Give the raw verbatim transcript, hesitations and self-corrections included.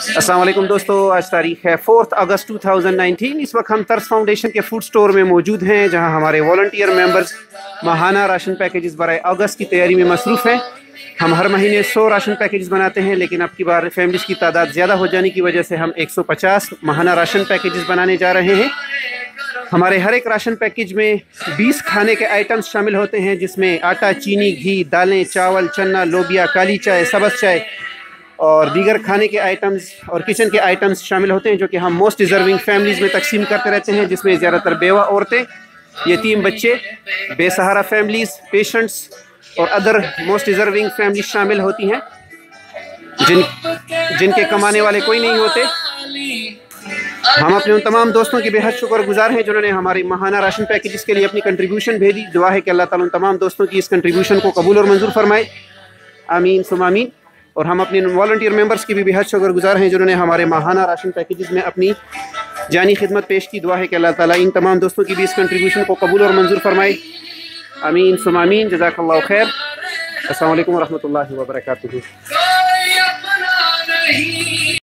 अस्सलाम वालेकुम दोस्तों, आज तारीख है fourth August two thousand nineteen. इस वक्त हम तर्स फाउंडेशन के फूड स्टोर में मौजूद हैं, जहां हमारे वॉलंटियर मेंबर्स माहाना राशन पैकेजेस बराए अगस्त की तैयारी में मसरूफ़ हैं। हम हर महीने सौ राशन पैकेजेस बनाते हैं, लेकिन अब की बार फैमिलीज़ की तादाद ज़्यादा हो जाने की वजह से हम एक सौ पचास माहाना राशन पैकेजेस बनाने जा रहे हैं। हमारे हर एक राशन पैकेज में बीस खाने के आइटम्स शामिल होते हैं, जिसमें आटा, चीनी, घी, दालें, चावल, चना, लोबिया, काली चाय, सब्ज़ चाय और दीगर खाने के आइटम्स और किचन के आइटम्स शामिल होते हैं, जो कि हम मोस्ट डिज़र्विंग फैमिलीज़ में तकसीम करते रहते हैं, जिसमें ज़्यादातर बेवा औरतें, यतीम बच्चे, बेसहारा फैमिलीज़, पेशेंट्स और अदर मोस्ट डिज़र्विंग फैमिलीज शामिल होती हैं, जिन जिनके कमाने वाले कोई नहीं होते। हम अपने उन तमाम दोस्तों की बेहद शुक्रगुजार हैं जिन्होंने हमारी माहाना राशन पैकेजेस के लिए अपनी कंट्रीब्यूशन भेजी। दुआ है कि अल्लाह ताला उन तमाम दोस्तों की इस कंट्रीब्यूशन को कबूल और मंजूर फरमाए, आमीन सुम्मा आमीन। और हम अपने वॉलंटियर मेंबर्स की भी बेहद शुक्रगुजार हैं जिन्होंने हमारे माहाना राशन पैकेजेस में अपनी जानी खिदमत पेश की। दुआ है कि अल्लाह ताला इन तमाम दोस्तों की भी इस कंट्रीब्यूशन को कबूल और मंजूर फरमाए, आमीन सुम्मा आमीन। जज़ाकल्लाहु खैर। अस्सलाम वालेकुम व रहमतुल्लाहि व बरकातुहू।